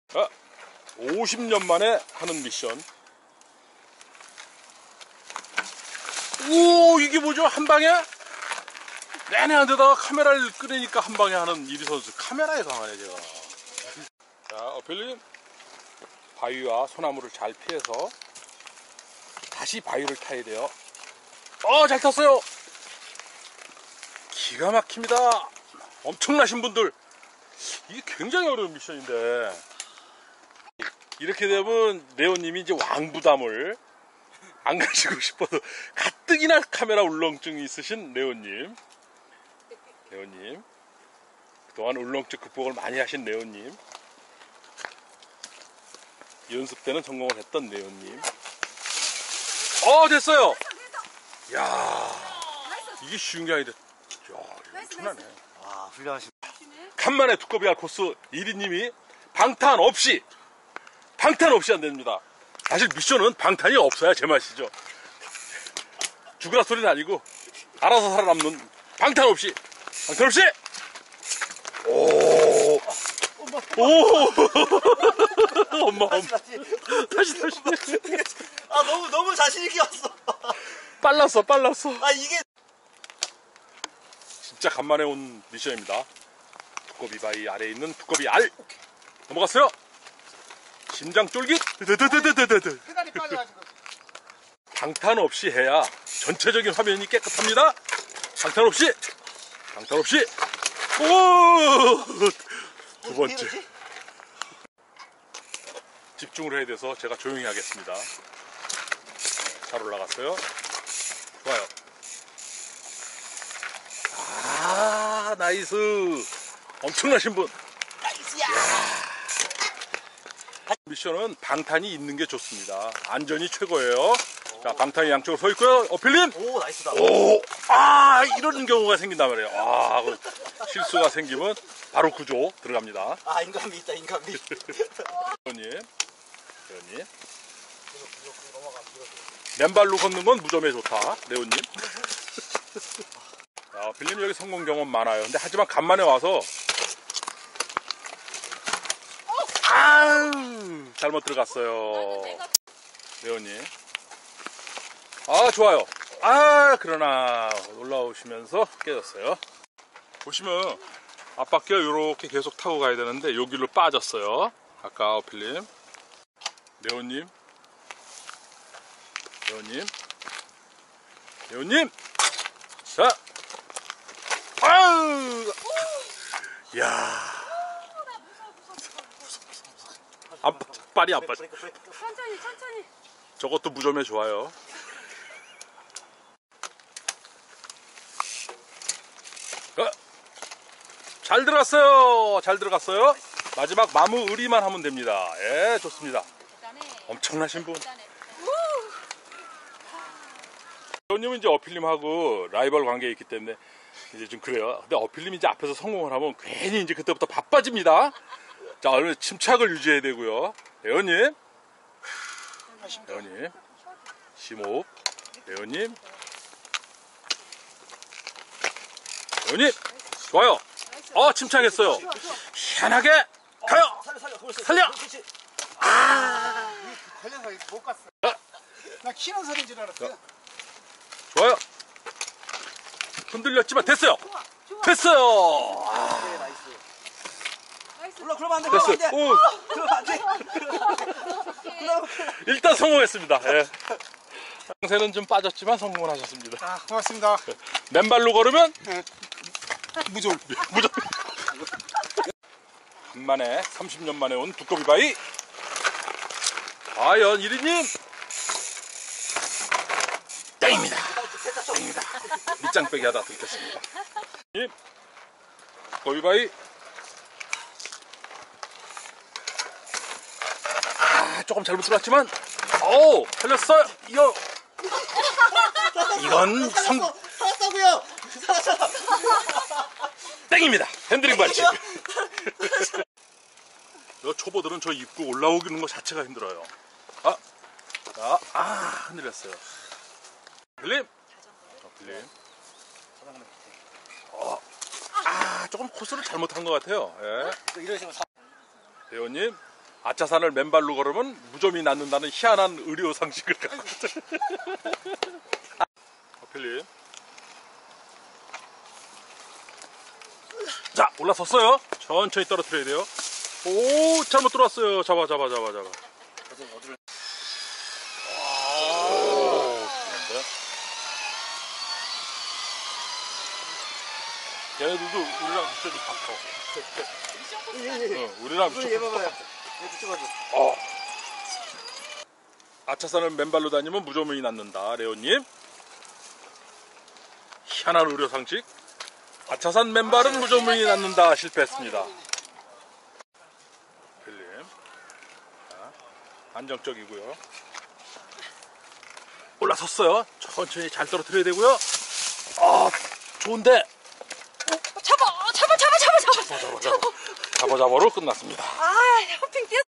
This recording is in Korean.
50년 만에 하는 미션. 오, 이게 뭐죠? 한 방에? 내내 안 되다가 카메라를 끄니까 한 방에 하는 이리 선수. 카메라에 강하네, 제가. 자, 어필님. 바위와 소나무를 잘 피해서 다시 바위를 타야 돼요. 잘 탔어요. 기가 막힙니다. 엄청나신 분들. 이게 굉장히 어려운 미션인데. 이렇게 되면 레오님이 이제 왕부담을 안 가지고 싶어도 가뜩이나 카메라 울렁증이 있으신 레오님. 그동안 울렁증 극복을 많이 하신 레오님. 연습 때는 성공을 했던 레오님. 됐어요. 야, 이게 쉬운 게 아닌데. 야, 이거 엄청나네. 와, 훌륭하신. 간만에 두꺼비 알 코스 1위님이 방탄 없이 안 됩니다. 사실 미션은 방탄이 없어야 제맛이죠. 죽으라 소리는 아니고 알아서 살아남는 방탄 없이. 오 엄마 다시 너무 자신있게 왔어. 빨랐어. 이게 진짜 간만에 온 미션입니다. 두꺼비 바위 아래에 있는 두꺼비 알 넘어갔어요. 심장 쫄깃. 페달이 빠져가지고. 방탄 없이 해야 전체적인 화면이 깨끗합니다. 방탄 없이. 두 번째. 집중을 해야 돼서 제가 조용히 하겠습니다. 잘 올라갔어요. 좋아요. 나이스. 엄청나신 분. 나이스야. 미션은 방탄이 있는 게 좋습니다. 안전이 최고예요. 자, 방탄이 양쪽으로 서 있고요. 어필님. 오, 나이스다. 이런 경우가 생긴단 말이에요. 실수가 생기면 바로 구조 들어갑니다. 인간미 있다, 인간미. 회원님. 맨발로 걷는 건 무점에 좋다. 레오님. 빌님 여기 성공 경험 많아요. 근데 하지만 간만에 와서 잘못 들어갔어요. 레오님. 좋아요. 그러나 올라오시면서 깨졌어요. 보시면 앞바퀴가 이렇게 계속 타고 가야 되는데 여기로 빠졌어요. 아까 어필님. 레오님. 자. 야. 빨이 안 빠져. 천천히. 저것도 무점에 좋아요. 잘 들어갔어요. 마지막 마무리만 하면 됩니다. 좋습니다. 엄청나신 분. 회원님은 이제 어필님하고 라이벌 관계에 있기 때문에 이제 좀 그래요. 근데 어필님이 이제 앞에서 성공을 하면 괜히 이제 그때부터 바빠집니다. 자, 오늘 침착을 유지해야 되고요. 회원님. 심호흡. 회원님. 좋아요. 침착했어요. 희한하게 가요. 살려. 걸려서 못 갔어. 나 키는 소리인 줄 알았어요. 좋아요. 흔들렸지만 됐어요. 그러면 안 돼. 됐어요. 그러면 안 돼. 일단 성공했습니다. 상세는 좀 빠졌지만 성공을 하셨습니다. 고맙습니다. 맨발로 걸으면 무좀. 간만에 30년 만에 온 두꺼비 바위. 과연 1위님 땡입니다. 밑장빼기 하다 들켰습니다. 두꺼비 바위. 조금 잘못 들어갔지만 살렸어요. 이건 살았다고요. 땡입니다. 핸들링 반칙. 초보들은 저 입구 올라오는 것 자체가 힘들어요. 흔들렸어요. 빌림. 조금 코스를 잘못한 것 같아요. 이러시면 대원님. 아차산을 맨발로 걸으면 무좀이 낫는다는 희한한 의료 상식을 갖고 있어요. 필립. 자, 올라섰어요. 천천히 떨어뜨려야 돼요. 오, 잘못 들어왔어요. 잡아. 어디를? 얘네들도 우리랑 미션이 같아. 우리랑 얘 미션 봐봐요. 같아. 얘 붙여가지고. 아차산을 맨발로 다니면 무좀이 낫는다. 레오님. 희한한 의료 상식. 아차산 맨발은 무좀이 낫는다. 실패했습니다. 필립. 자, 안정적이고요. 올라섰어요. 천천히 잘 떨어뜨려야 되고요. 좋은데. 잡아. 잡아로 끝났습니다. 아, 호핑 뛰어.